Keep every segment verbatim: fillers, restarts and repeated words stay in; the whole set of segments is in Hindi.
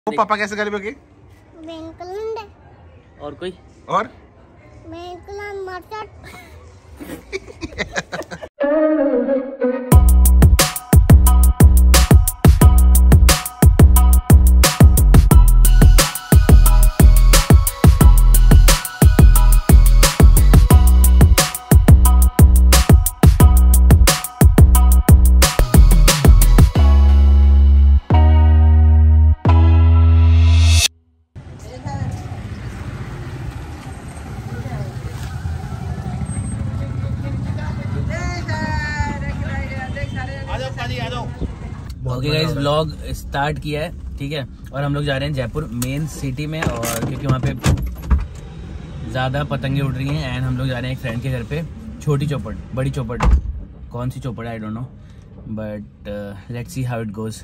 वो पापा कैसे गरीब के? और कोई और ओके गाइस, व्लॉग स्टार्ट किया है, ठीक है। और हम लोग जा रहे हैं जयपुर मेन सिटी में, और क्योंकि वहाँ पे ज़्यादा पतंगे उड़ रही हैं। एंड हम लोग जा रहे हैं एक फ्रेंड के घर पे। छोटी चौपड़, बड़ी चौपड़, कौन सी चौपड़ है I don't know, but let's see how it goes.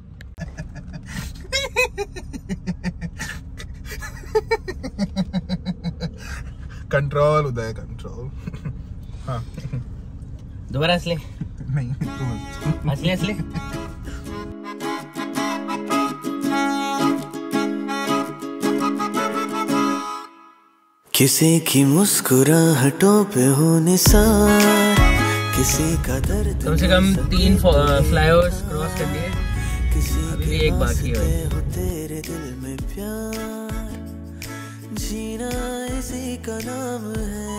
Control Uday, control. हाँ दोबारा असले नहीं, असले असले किसी की मुस्कुराहटों पे हो निसार, किसी का दर्द कम से कम तीन फ्लाईओवर्स क्रॉस कर दिए, अभी भी एक बाकी है। तेरे दिल में प्यार जीना इसी का नाम है।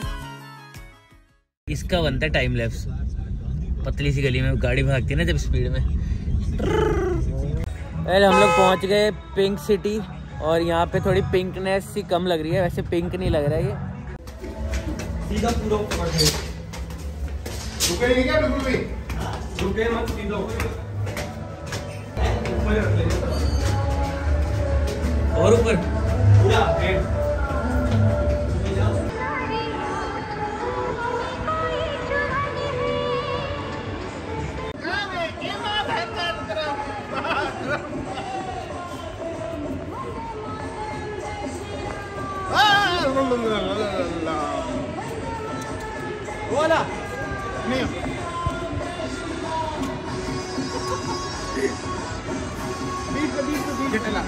इसका बनता है टाइम लैप्स। पतली सी गली में गाड़ी भागती है ना जब स्पीड में। पहले हम लोग पहुंच गए पिंक सिटी, और यहाँ पे थोड़ी पिंकनेस सी कम लग रही है, वैसे पिंक नहीं लग रहा है ये। सीधा पूरा ऊपर है। रुके नहीं क्या बिल्कुल भी? रुके मत, सीधा ऊपर रख ले। और ऊपर पूरा वाला नहीं बीच बीच बीच चला।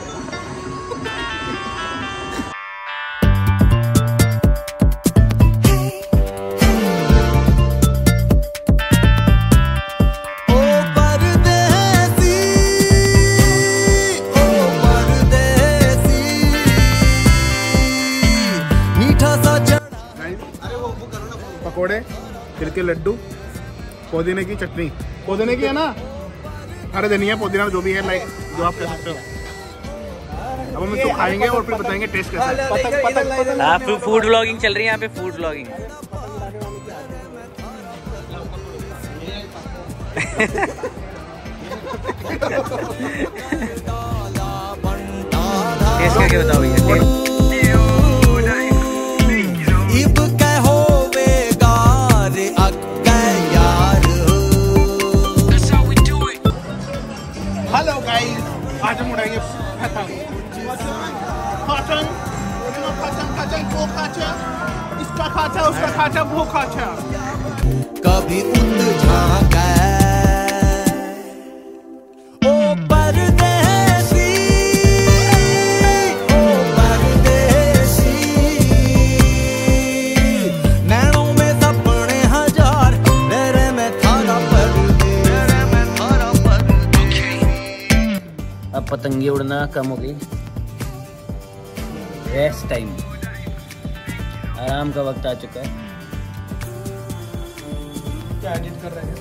पकोड़े, तिल के लड्डू, पुदीने की चटनी, पुदीने की है ना, अरे धनिया पुदीना जो भी है, लाइक जो आप कह सकते हो। अब हम इसको खाएंगे और फिर बताएंगे टेस्ट कैसा है। पतंग पतंग आप फूड व्लॉगिंग चल रही है यहाँ पे, फूड व्लॉगिंग। टेस्ट करके बताओ भैया। हेलो गाइस, आज हम उड़ाएंगे पतंग। पतंग, पतंग, पतंग, वो खाचा, इसका खाचा, उसका खाचा, वो खाचा। कभी उड़ झांका ओ परदेसी, ओ परदेसी, नैनों में सपने हजार, तेरे में थारा परदेसी, तेरे में थारा परदेसी। अब पतंगे उड़ना कम हो गई, रेस्ट टाइम, आराम का वक्त आ चुका है। क्या एडिट कर रहे हैं?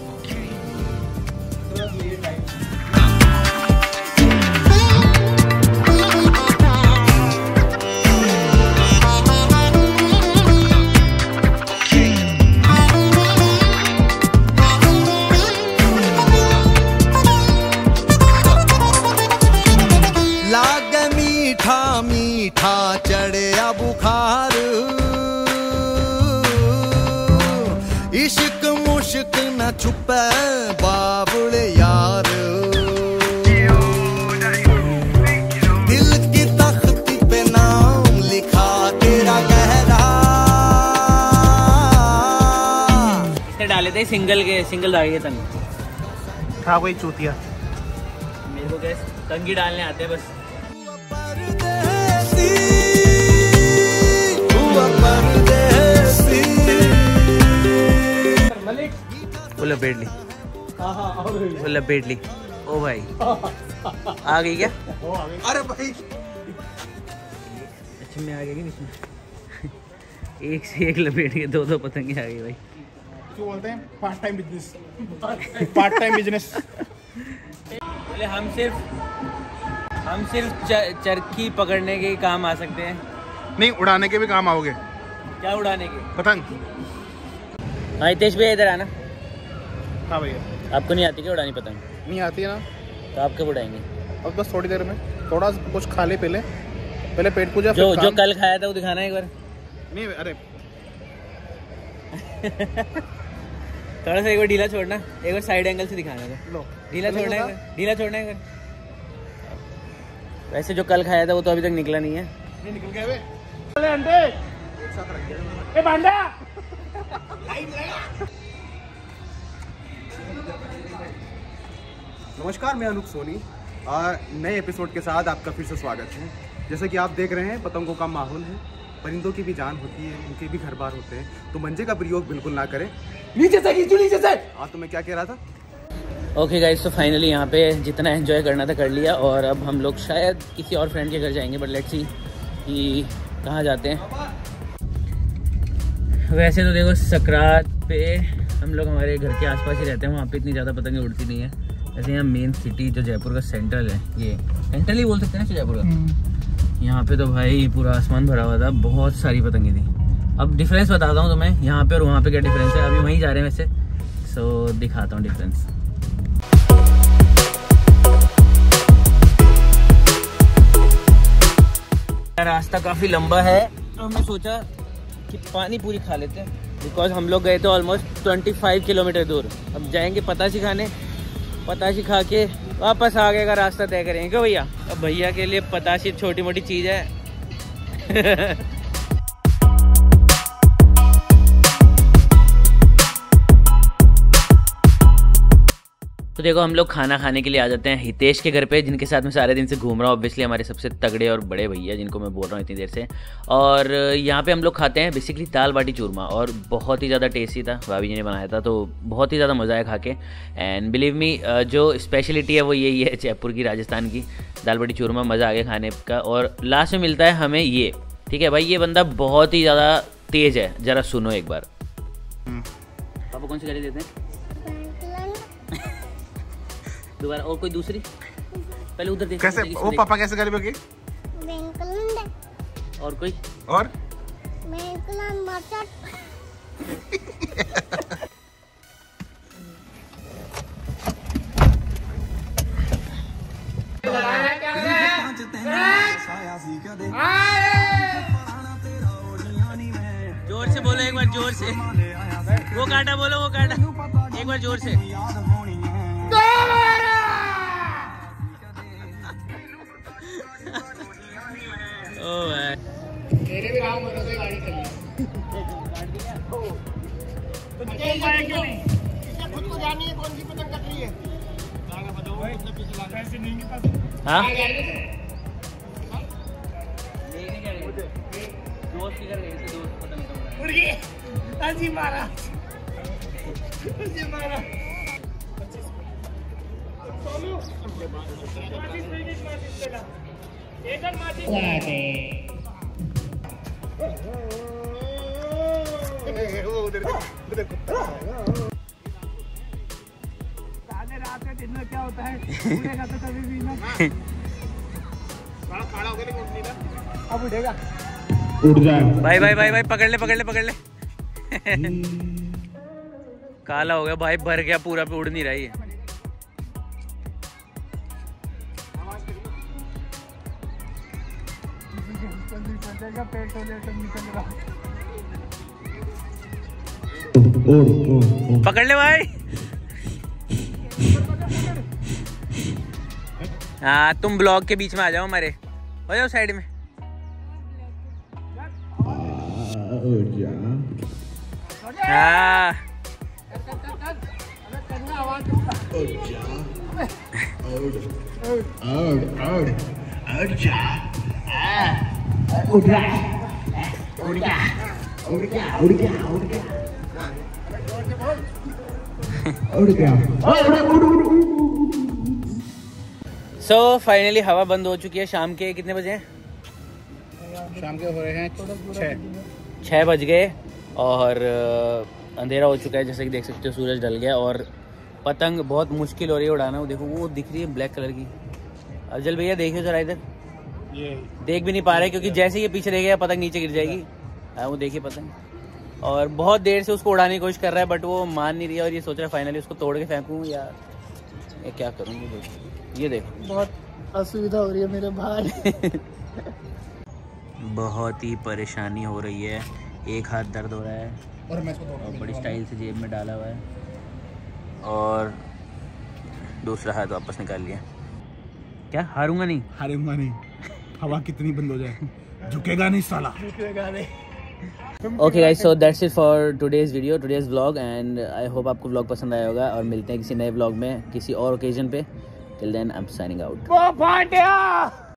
लाग मीठा मीठा चढ़या बुखार, इश्क मुश्क न छुपे बाबुल यार, दिल की तख्ती पे नाम लिखा तेरा गहरा। इसने डाले थे सिंगल के, सिंगल धागे तंग। था कोई चूतिया। मेरे को गए, कंगी डालने आते हैं बस। परदेसी, हुआ परदेसी। वो लपेट ली, वो लपेट ली। ओ भाई आ गई क्या? अरे भाई अच्छा मैं आ गया क्या बीच में? एक से एक लपेट के दो दो पतंगे आ गई भाई। क्यों बोलते हैं part time business, part time business. बोले हम सिर्फ हम सिर्फ चरखी पकड़ने के काम आ सकते हैं, नहीं उड़ाने के भी काम आओगे। क्या उड़ाने के? पतंग। हाँ हितेश भैया इधर आना। हाँ भैया। आपको नहीं आती क्या उड़ानी पतंग? नहीं आती है ना, तो आप कब उड़ाएंगे? अब बस थोड़ी देर में, थोड़ा कुछ खा ले पहले, पहले पेट पूजा। जो जो कल खाया था वो दिखाना एक बार। नहीं अरे थोड़ा सा एक बार ढीला छोड़ना, एक बार साइड एंगल से दिखाना था। लो ढीला छोड़ना है, ढीला छोड़ना है। वैसे जो कल खाया था वो तो अभी तक निकला नहीं है। नहीं निकल गए वे अंडे ए बांडा। नमस्कार, मैं अनूप सोनी और नए एपिसोड के साथ आपका फिर से स्वागत है। जैसे कि आप देख रहे हैं पतंगों का माहौल है, परिंदों की भी जान होती है, उनके भी घर बार होते हैं, तो मंजे का प्रयोग बिल्कुल ना करें। नीचे से खींचो, नीचे से। हाँ तो मैं क्या कह रहा था? ओके गाइस, तो फाइनली यहाँ पे जितना एंजॉय करना था कर लिया और अब हम लोग शायद किसी और फ्रेंड के घर जाएंगे, बट लेट्स सी कि कहाँ जाते हैं। वैसे तो देखो सकरात पे हम लोग हमारे घर के आसपास ही रहते हैं, वहाँ पे इतनी ज़्यादा पतंगें उड़ती नहीं है। जैसे यहाँ मेन सिटी जो जयपुर का सेंट्रल है, ये सेंट्रल ही बोल सकते हैं ना जयपुर का, यहाँ पे तो भाई पूरा आसमान भरा हुआ था, बहुत सारी पतंगें थी। अब डिफरेंस बताता हूँ तुम्हें यहाँ पे और वहाँ पे क्या डिफरेंस है। अभी वहीं जा रहे हैं वैसे, सो दिखाता हूँ डिफरेंस। रास्ता काफ़ी लंबा है तो हमने सोचा कि पानी पूरी खा लेते हैं, बिकॉज हम लोग गए थे ऑलमोस्ट पच्चीस किलोमीटर दूर। अब जाएंगे पताशी खाने, पताशी खा के वापस आगे का रास्ता तय करेंगे। क्यों भैया? अब भैया के लिए पताशी छोटी मोटी चीज़ है। तो देखो हम लोग खाना खाने के लिए आ जाते हैं हितेश के घर पे, जिनके साथ मैं सारे दिन से घूम रहा हूँ। ऑब्वियसली हमारे सबसे तगड़े और बड़े भैया, जिनको मैं बोल रहा हूँ इतनी देर से। और यहाँ पे हम लोग खाते हैं बेसिकली दाल बाटी चूरमा, और बहुत ही ज़्यादा टेस्टी था। भाभी जी ने बनाया था तो बहुत ही ज़्यादा मज़ा आया खा के। एंड बिलीव मी, जो स्पेशलिटी है वो यही है जयपुर की, राजस्थान की दाल बाटी चूरमा। मज़ा आ गया खाने का। और लास्ट में मिलता है हमें ये, ठीक है भाई, ये बंदा बहुत ही ज़्यादा तेज़ है, ज़रा सुनो एक बार। पापा कौन सी गाड़ी देते हैं दोबारा? और कोई दूसरी? पहले उधर देखो कैसे वो पापा कैसे गाड़ी में? और कोई? और जोर से बोलो एक बार, जोर से। वो काटा बोलो, वो काटा एक बार जोर से। मेरे भी राम भरोसे गाड़ी चली खुद को जानी है कौन सी पतंग कट रही है। हाँ रात में दिन में क्या होता है उड़ेगा तो कभी भी ना खड़ा हो गया नहीं ना, अब उड़ेगा, उड़ जाए। भाई भाई भाई भाई पकड़ ले पकड़ ले पकड़ ले। काला हो गया भाई, भर गया पूरा पे, उड़ नहीं रही है। पकड़ ले भाई। हाँ तुम ब्लॉग के बीच में आ जाओ हमारे, हो जाओ साइड में। हाँ सो फाइनली हवा बंद हो चुकी है। शाम के कितने बजे हैं? शाम के हो रहे हैं छः छः बज गए और अ, अंधेरा हो चुका है। जैसे कि देख सकते हो सूरज ढल गया और पतंग बहुत मुश्किल हो रही है उड़ाना। वो देखो वो दिख रही है ब्लैक कलर की। अफजल भैया देखिए जरा इधर, ये देख भी नहीं पा रहे क्योंकि जैसे ही ये पीछे रह गया पतंग नीचे गिर जाएगी। हाँ वो देखिए पतंग, और बहुत देर से उसको उड़ाने की कोशिश कर रहा है बट वो मान नहीं रही है और ये सोच रहा है फाइनली उसको तोड़ के फेंकूँ या ये क्या करूँ। ये देखो, ये देखो बहुत असुविधा हो रही है मेरे भाई। बहुत ही परेशानी हो रही है। एक हाथ दर्द हो रहा है और मैं इसको और बड़ी स्टाइल से जेब में डाला हुआ है और दूसरा हाथ वापस निकाल लिया। क्या हारूंगा नहीं? हारूंगा नहीं। हवा कितनी बंद हो जाए, झुकेगा नहीं साला। Okay guys, so that's it for today's video, today's vlog and I hope आपको व्लॉग पसंद आया होगा और मिलते हैं किसी नए व्लॉग में किसी और ओकेजन पे। Till then I am signing out.